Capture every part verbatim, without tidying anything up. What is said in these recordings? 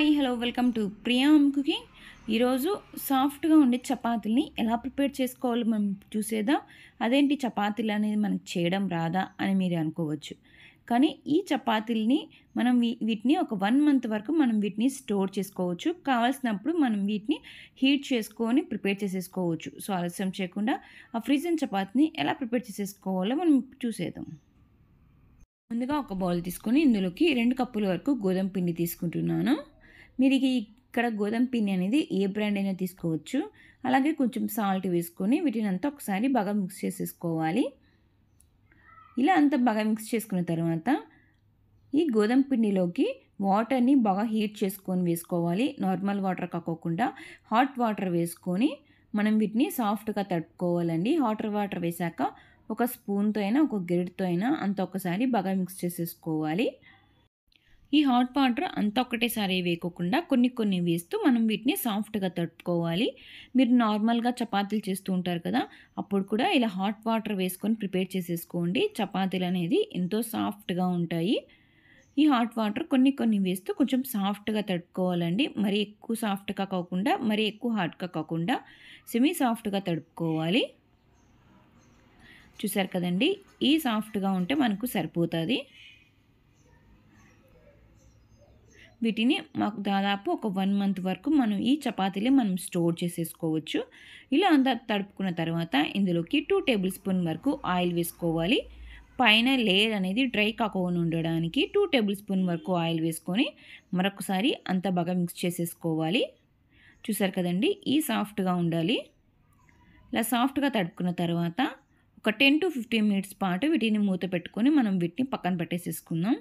Hi hello welcome to Priya home cooking. ఈరోజు సాఫ్ట్గా ఉండే చపాతీలని ఎలా ప్రిపేర్ చేసుకోవాలో మనం చూసేద్దాం. అదేంటి చపాతీలు అనేది మనకు చేయడం రాదా అని మీరు అనుకోవచ్చు. కానీ ఈ చపాతీలని మనం వీ వీటిని ఒక వన్ మంత్ వరకు మనం వీటిని స్టోర్ చేసుకోవచ్చు. కావాల్సినప్పుడు మనం వీటిని హీట్ చేసుకొని ప్రిపేర్ చేసేసుకోవచ్చు. సో ఆలస్యం చేయకుండా ఆ ఫ్రీజన్ చపాతీని ఎలా ప్రిపేర్ చేసేసుకోవాలో మనం చూసేద్దాం. ముందుగా ఒక బౌల్ తీసుకొని ఇందులోకి రెండు కప్పుల వరకు గోధుమ పిండి తీసుకుంటున్నాను. మీరు ఇక్కడ గోధుమ పిండి అనేది ఏ బ్రాండ్ అయినా తీసుకోవచ్చు. అలాగే కొంచెం సాల్ట్ వేసుకొని వీటిని అంతా ఒకసారి బాగా మిక్స్ చేసేసుకోవాలి. ఇలా అంతా బాగా మిక్స్ చేసుకున్న తర్వాత ఈ గోధుమ పిండిలోకి వాటర్ని బాగా హీట్ చేసుకొని వేసుకోవాలి. నార్మల్ వాటర్ కాకోకుండా హాట్ వాటర్ వేసుకొని మనం వీటిని సాఫ్ట్గా తడుపుకోవాలండి. హాట్ వాటర్ వేసాక ఒక స్పూన్తో అయినా ఒక గెరిటితో అయినా అంత ఒకసారి బాగా మిక్స్ చేసేసుకోవాలి. ఈ హాట్ వాటర్ అంతా ఒకటేసారి వేయకోకుండా కొన్ని కొన్ని వేస్తూ మనం వీటిని సాఫ్ట్గా తడుపుకోవాలి. మీరు నార్మల్గా చపాతీలు చేస్తూ ఉంటారు కదా, అప్పుడు కూడా ఇలా హాట్ వాటర్ వేసుకొని ప్రిపేర్ చేసేసుకోండి. చపాతీలు అనేది ఎంతో సాఫ్ట్గా ఉంటాయి. ఈ హాట్ వాటర్ కొన్ని కొన్ని వేస్తూ కొంచెం సాఫ్ట్గా తడుపుకోవాలండి. మరీ ఎక్కువ సాఫ్ట్గా కాకుండా మరీ ఎక్కువ హాట్గా కాకుండా సెమీ సాఫ్ట్గా తడుపుకోవాలి. చూసారు కదండి, ఈ సాఫ్ట్గా ఉంటే మనకు సరిపోతుంది. వీటిని మాకు దాదాపు ఒక వన్ మంత్ వరకు మనం ఈ చపాతీలు మనం స్టోర్ చేసేసుకోవచ్చు. ఇలా అంతా తడుపుకున్న తర్వాత ఇందులోకి టూ టేబుల్ స్పూన్ వరకు ఆయిల్ వేసుకోవాలి. పైన లేయర్ అనేది డ్రై కాకుండా ఉండడానికి టూ టేబుల్ స్పూన్ వరకు ఆయిల్ వేసుకొని మరొకసారి అంతా బాగా మిక్స్ చేసేసుకోవాలి. చూసారు కదండి, ఈ సాఫ్ట్గా ఉండాలి. ఇలా సాఫ్ట్గా తడుపుకున్న తర్వాత ఒక టెన్ టు ఫిఫ్టీన్ మినిట్స్ పాటు వీటిని మూత పెట్టుకొని మనం వీటిని పక్కన పెట్టేసేసుకుందాం.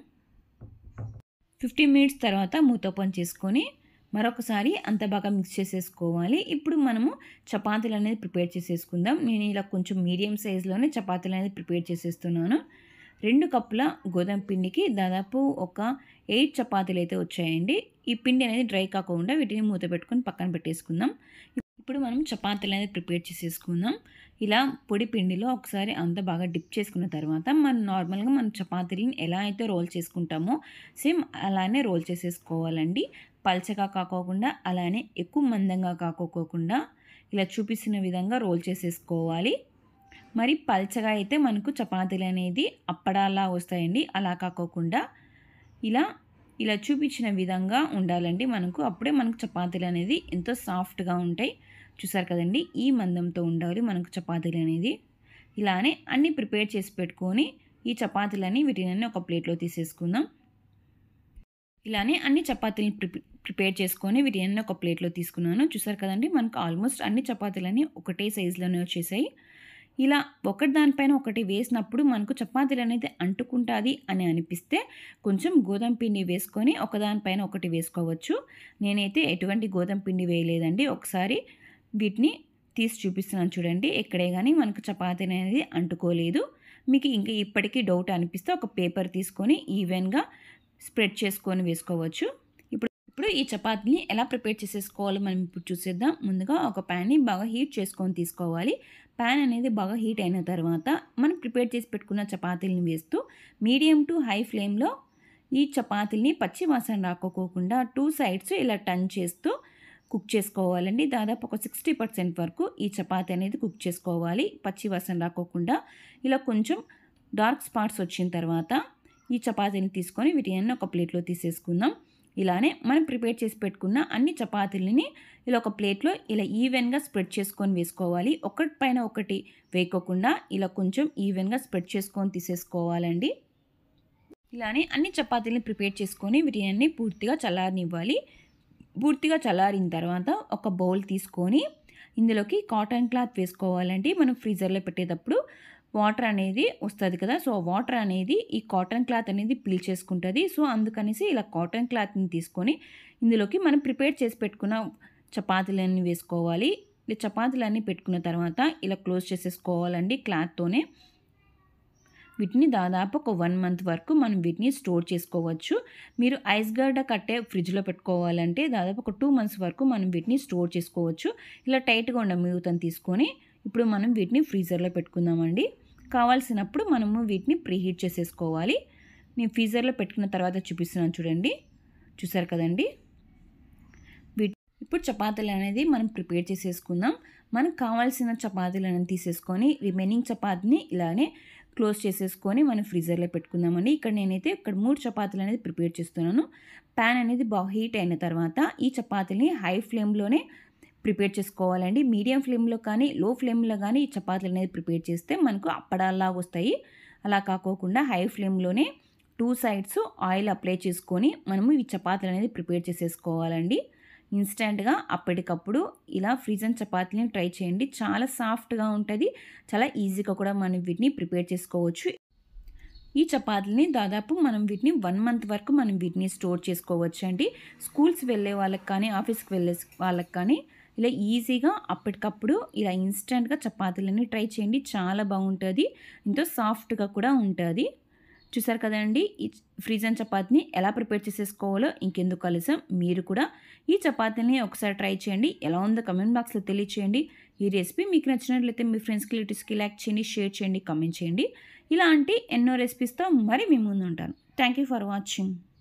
ఫిఫ్టీన్ మినిట్స్ తర్వాత మూత ఓపెన్ చేసుకొని మరొకసారి అంత బాగా మిక్స్ చేసేసుకోవాలి. ఇప్పుడు మనము చపాతీలు అనేది ప్రిపేర్ చేసేసుకుందాం. నేను ఇలా కొంచెం మీడియం సైజులోనే చపాతీలు అనేది ప్రిపేర్ చేసేస్తున్నాను. రెండు కప్పుల గోధుమ పిండికి దాదాపు ఒక ఎయిట్ చపాతీలు అయితే వచ్చాయండి. ఈ పిండి అనేది డ్రై కాకుండా వీటిని మూత పెట్టుకొని పక్కన పెట్టేసుకుందాం. ఇప్పుడు మనం చపాతీలు అనేది ప్రిపేర్ చేసేసుకుందాం. ఇలా పొడి పిండిలో ఒకసారి అంత బాగా డిప్ చేసుకున్న తర్వాత మనం నార్మల్గా మనం చపాతీలను ఎలా అయితే రోల్ చేసుకుంటామో సేమ్ అలానే రోల్ చేసేసుకోవాలండి. పల్చగా కాకోకుండా అలానే ఎక్కువ మందంగా కాకోకుండా ఇలా చూపిస్తున్న విధంగా రోల్ చేసేసుకోవాలి. మరి పల్చగా అయితే మనకు చపాతీలు అనేది అప్పడాలా వస్తాయండి. అలా కాకోకుండా ఇలా ఇలా చూపించిన విధంగా ఉండాలండి మనకు. అప్పుడే మనకు చపాతీలు అనేది ఎంతో సాఫ్ట్గా ఉంటాయి. చూసారు కదండి, ఈ మందంతో ఉండాలి మనకు చపాతీలు అనేది. ఇలానే అన్నీ ప్రిపేర్ చేసి పెట్టుకొని ఈ చపాతీలని వీటిని ఒక ప్లేట్లో తీసేసుకుందాం. ఇలానే అన్ని చపాతీలను ప్రిపే ప్రిపేర్ చేసుకొని వీటిని ఒక ప్లేట్లో తీసుకున్నాను. చూసారు కదండి, మనకు ఆల్మోస్ట్ అన్ని చపాతీలని ఒకటే సైజులోనే వచ్చేసాయి. ఇలా ఒకటి దానిపైన ఒకటి వేసినప్పుడు మనకు చపాతీలు అనేది అంటుకుంటుంది అని అనిపిస్తే కొంచెం గోధుమ పిండి వేసుకొని ఒకదానిపైన ఒకటి వేసుకోవచ్చు. నేనైతే ఎటువంటి గోధుమ పిండి వేయలేదండి. ఒకసారి వీటిని తీసి చూపిస్తున్నాను చూడండి. ఎక్కడే కానీ మనకు చపాతీ అనేది అంటుకోలేదు. మీకు ఇంకా ఇప్పటికీ డౌట్ అనిపిస్తే ఒక పేపర్ తీసుకొని ఈవెన్గా స్ప్రెడ్ చేసుకొని వేసుకోవచ్చు. ఇప్పుడు ఇప్పుడు ఈ చపాతీని ఎలా ప్రిపేర్ చేసేసుకోవాలో మనం ఇప్పుడు చూసేద్దాం. ముందుగా ఒక ప్యాన్ని బాగా హీట్ చేసుకొని తీసుకోవాలి. ప్యాన్ అనేది బాగా హీట్ అయిన తర్వాత మనం ప్రిపేర్ చేసి పెట్టుకున్న చపాతీలను వేస్తూ మీడియం టు హై ఫ్లేమ్లో ఈ చపాతీలని పచ్చి వాసన రాకోకుండా టూ సైడ్స్ ఇలా టర్న్ చేస్తూ కుక్ చేసుకోవాలండి. దాదాపు ఒక సిక్స్టీ పర్సెంట్ వరకు ఈ చపాతీ అనేది కుక్ చేసుకోవాలి. పచ్చి వాసన రాకోకుండా ఇలా కొంచెం డార్క్ స్పాట్స్ వచ్చిన తర్వాత ఈ చపాతీని తీసుకొని వీటిని ఒక ప్లేట్లో తీసేసుకుందాం. ఇలానే మనం ప్రిపేర్ చేసి పెట్టుకున్న అన్ని చపాతీలని ఇలా ఒక ప్లేట్లో ఇలా ఈవెన్గా స్ప్రెడ్ చేసుకొని వేసుకోవాలి. ఒకటి పైన ఒకటి వేయకోకుండా ఇలా కొంచెం ఈవెన్గా స్ప్రెడ్ చేసుకొని తీసేసుకోవాలండి. ఇలానే అన్ని చపాతీలని ప్రిపేర్ చేసుకొని వీటిని పూర్తిగా చల్లారనివ్వాలి. పూర్తిగా చల్లారిన తర్వాత ఒక బౌల్ తీసుకొని ఇందులోకి కాటన్ క్లాత్ వేసుకోవాలండి. మనం ఫ్రీజర్లో పెట్టేటప్పుడు వాటర్ అనేది వస్తుంది కదా, సో వాటర్ అనేది ఈ కాటన్ క్లాత్ అనేది పీల్చేసుకుంటుంది. సో అందుకనేసి ఇలా కాటన్ క్లాత్ని తీసుకొని ఇందులోకి మనం ప్రిపేర్ చేసి పెట్టుకున్న చపాతీలన్నీ వేసుకోవాలి. ఈ చపాతీలన్నీ పెట్టుకున్న తర్వాత ఇలా క్లోజ్ చేసేసుకోవాలండి క్లాత్తోనే. వీటిని దాదాపు ఒక వన్ మంత్ వరకు మనం వీటిని స్టోర్ చేసుకోవచ్చు. మీరు ఐస్ గడ్డ కట్టే ఫ్రిడ్జ్లో పెట్టుకోవాలంటే దాదాపు ఒక టూ మంత్స్ వరకు మనం వీటిని స్టోర్ చేసుకోవచ్చు. ఇలా టైట్గా ఉన్న మూతను తీసుకొని ఇప్పుడు మనం వీటిని ఫ్రీజర్లో పెట్టుకుందామండి. కావాల్సినప్పుడు మనము వీటిని ప్రీహీట్ చేసేసుకోవాలి. నేను ఫ్రీజర్లో పెట్టుకున్న తర్వాత చూపిస్తున్నాను చూడండి. చూసారు కదండి, ఇప్పుడు చపాతీలు అనేది మనం ప్రిపేర్ చేసేసుకుందాం. మనకు కావాల్సిన చపాతీలను తీసేసుకొని రిమైనింగ్ చపాతీని ఇలానే క్లోజ్ చేసేసుకొని మనం ఫ్రీజర్లో పెట్టుకుందామండి. ఇక్కడ నేనైతే ఇక్కడ మూడు చపాతీలు అనేది ప్రిపేర్ చేస్తున్నాను. ప్యాన్ అనేది బాగా హీట్ అయిన తర్వాత ఈ చపాతీలని హై ఫ్లేమ్లోనే ప్రిపేర్ చేసుకోవాలండి. మీడియం ఫ్లేమ్లో కానీ లో ఫ్లేమ్లో కానీ ఈ చపాతీలు అనేది ప్రిపేర్ చేస్తే మనకు అప్పడాల్లాగా వస్తాయి. అలా కాకోకుండా హై ఫ్లేమ్లోనే టూ సైడ్స్ ఆయిల్ అప్లై చేసుకొని మనము ఈ చపాతీలు అనేది ప్రిపేర్ చేసేసుకోవాలండి. ఇన్స్టెంట్గా అప్పటికప్పుడు ఇలా ఫ్రీజన్ చపాతీని ట్రై చేయండి. చాలా సాఫ్ట్గా ఉంటుంది. చాలా ఈజీగా కూడా మనం వీటిని ప్రిపేర్ చేసుకోవచ్చు. ఈ చపాతీలని దాదాపు మనం వీటిని వన్ మంత్ వరకు మనం వీటిని స్టోర్ చేసుకోవచ్చు అండి. స్కూల్స్ వెళ్ళే వాళ్ళకి కానీ ఆఫీస్కి వెళ్ళే వాళ్ళకి కానీ ఇలా ఈజీగా అప్పటికప్పుడు ఇలా ఇన్స్టెంట్గా చపాతీలని ట్రై చేయండి. చాలా బాగుంటుంది. ఎంతో సాఫ్ట్గా కూడా ఉంటుంది. చూసారు కదండి ఈ ఫ్రీజన్ చపాతీని ఎలా ప్రిపేర్ చేసేసుకోవాలో. ఇంకెందుకు ఆలస్యం, మీరు కూడా ఈ చపాతీని ఒకసారి ట్రై చేయండి. ఎలా ఉందో కమెంట్ బాక్స్లో తెలియచేయండి. ఈ రెసిపీ మీకు నచ్చినట్లయితే మీ ఫ్రెండ్స్కి రిలేటివ్స్కి లైక్ చేయండి, షేర్ చేయండి, కమెంట్ చేయండి. ఇలాంటి ఎన్నో రెసిపీస్తో మరి మీ ముందు ఉంటాను. Thank you for watching.